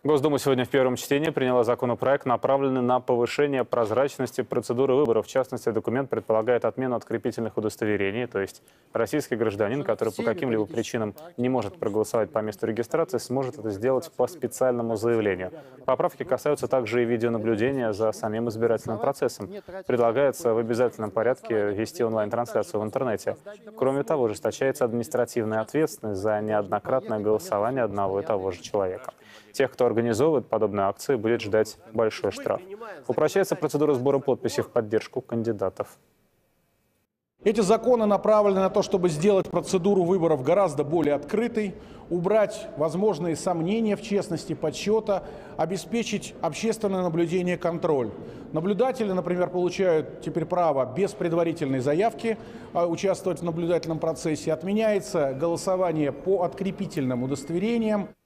Госдума сегодня в первом чтении приняла законопроект, направленный на повышение прозрачности процедуры выборов. В частности, документ предполагает отмену открепительных удостоверений, то есть российский гражданин, который по каким-либо причинам не может проголосовать по месту регистрации, сможет это сделать по специальному заявлению. Поправки касаются также и видеонаблюдения за самим избирательным процессом. Предлагается в обязательном порядке вести онлайн-трансляцию в интернете. Кроме того, ужесточается административная ответственность за неоднократное голосование одного и того же человека. Тех, кто организовывает подобные акции, будет ждать большой штраф. Упрощается процедура сбора подписей в поддержку кандидатов. Эти законы направлены на то, чтобы сделать процедуру выборов гораздо более открытой, убрать возможные сомнения в честности подсчета, обеспечить общественное наблюдение и контроль. Наблюдатели, например, получают теперь право без предварительной заявки участвовать в наблюдательном процессе. Отменяется голосование по открепительным удостоверениям.